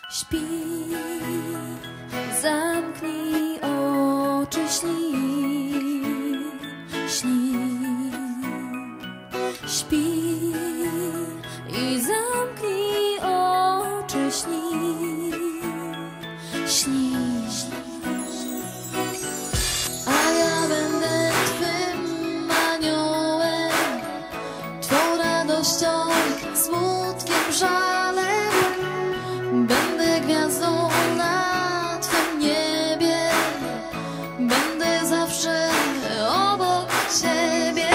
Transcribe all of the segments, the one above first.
Śpi, zamknij oczy, śni, śni. Śpi i zamknij oczy, śni, śni. A ja będę twym aniołem, twą radością, smutkiem, żalem. Będę gwiazdą na twym niebie, będę zawsze obok ciebie.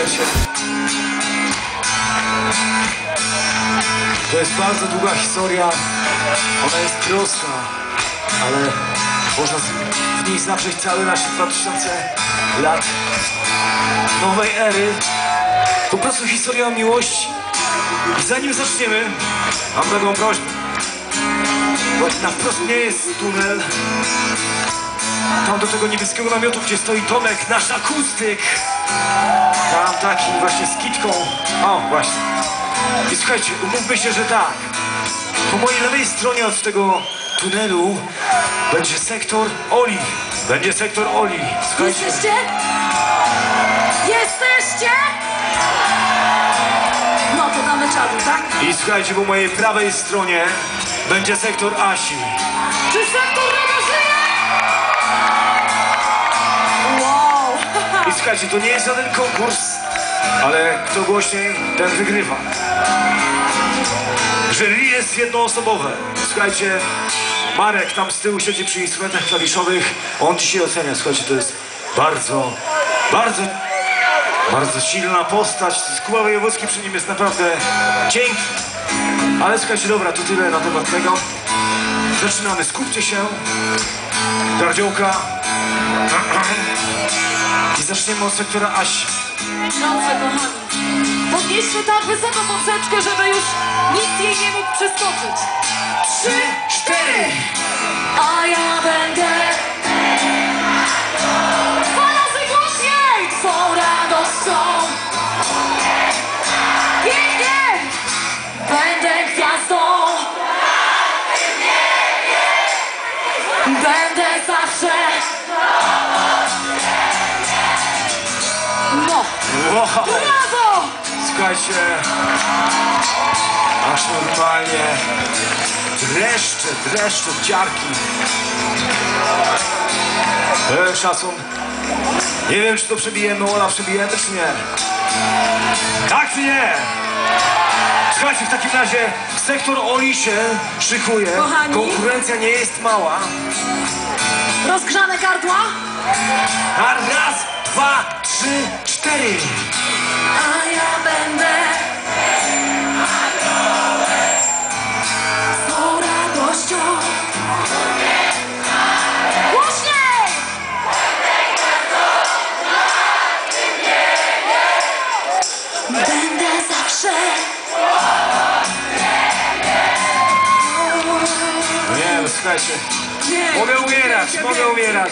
To jest bardzo długa historia, ona jest prosta, ale można w niej zawrzeć całe nasze 2000 lat nowej ery. Po prostu historia o miłości. I zanim zaczniemy, mam taką prośbę. Bo na wprost nie jest tunel. Tam do tego niebieskiego namiotu, gdzie stoi Tomek, nasz akustyk. Tam taki właśnie z kitką. O, właśnie. I słuchajcie, umówmy się, że tak. Po mojej lewej stronie od tego tunelu będzie sektor Oli. Będzie sektor Oli. Słuchajcie. Jesteście? Jesteście? No to damy czadu, tak? I słuchajcie, po mojej prawej stronie będzie sektor Asi. Czy sektor Rada żyje? Wow! I słuchajcie, to nie jest żaden konkurs, ale kto głośniej, ten wygrywa. Jury jest jednoosobowe. Słuchajcie, Marek tam z tyłu siedzi przy instrumentach klawiszowych. On dzisiaj ocenia. Słuchajcie, to jest bardzo silna postać. Kuba Wojewódzki przy nim jest naprawdę cienki. Ale słuchajcie, dobra, to tyle na temat tego. Zaczynamy, skupcie się. Gardziołka. I zaczniemy od sektora Asi. Dobrze, kochani. Podnieśmy tak wysoko poprzeczkę, żeby już nikt jej nie mógł przeskoczyć. 3, 4. A ja będę dwa razy głośniej twą radością. Pięknie! Będę gwiazdą. Będę zawsze. No. Wow. Brawo! Słuchajcie, aż normalnie dreszcze, ciarki. Szacun. Nie wiem, czy to przebijemy, Ola, przebijemy, czy nie? Tak, czy nie? Słuchajcie, w takim razie sektor Oli się szykuje. Kochani. Konkurencja nie jest mała. Rozgrzane gardła? A raz, 2, 3, 4. A ja będę z tą radością. Głośniej! Będę zawsze. Nie, no słuchajcie. Mogę umierać.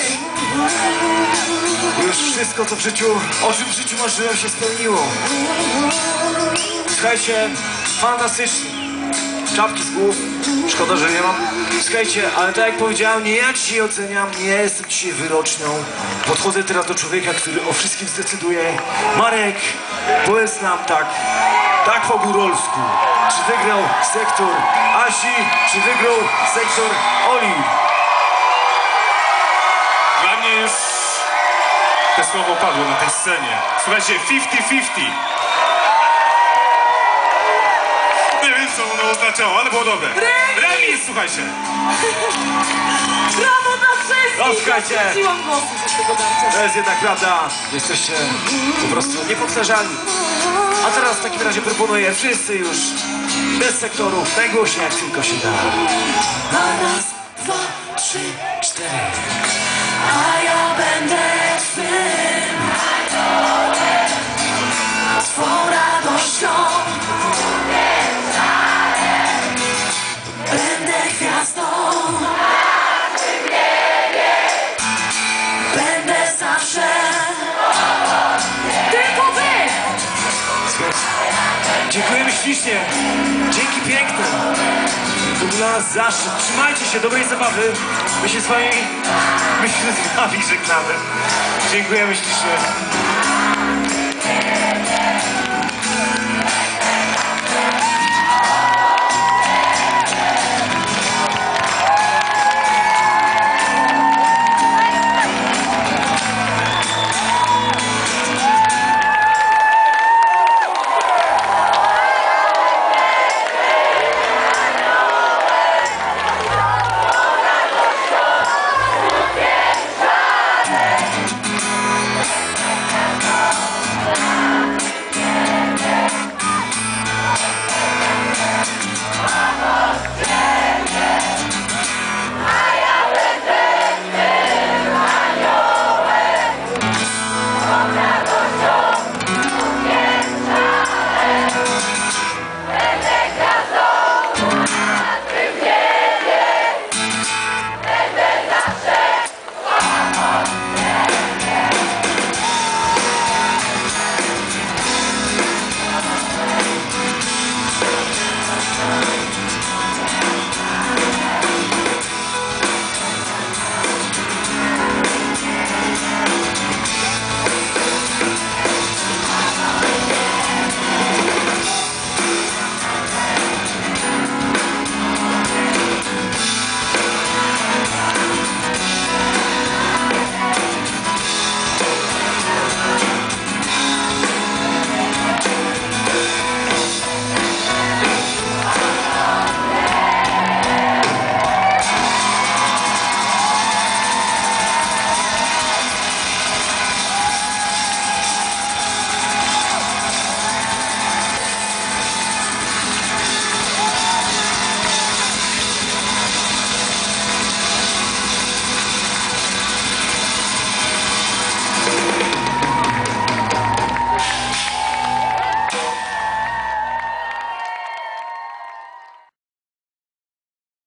Już wszystko, co w życiu, o czym w życiu marzyłem, się spełniło. Słuchajcie, fantastycznie. Czapki z głów, szkoda, że nie mam. Słuchajcie, ale tak jak powiedziałem, nie ja dzisiaj oceniam, nie jestem dzisiaj wyrocznią. Podchodzę teraz do człowieka, który o wszystkim zdecyduje. Marek, powiedz nam tak po górolsku. Czy wygrał sektor Asi, czy wygrał sektor Oli? Dla mnie już te słowo padło na tej scenie. Słuchajcie, 50-50. Nie wiem, co ono oznaczało, ale było dobre. Remis, słuchajcie. Brawo dla wszystkich! No, słuchajcie. Ja straciłam głosy z tego darcia. To jest jednak prawda. Jesteście po prostu niepowtarzalni. A teraz w takim razie proponuję wszyscy już bez sektorów, najgłośniej jak tylko się da. Raz, 2, 3, 4. A ja będę twym, twą radością. Będę gwiazdą. Będę zawsze. Tylko ty! Dziękujemy ślicznie. Dzięki piękne. To dla nas zaszczyt. Trzymajcie się, dobrej zabawy. My się z wami żegnamy. Dziękujemy ślicznie.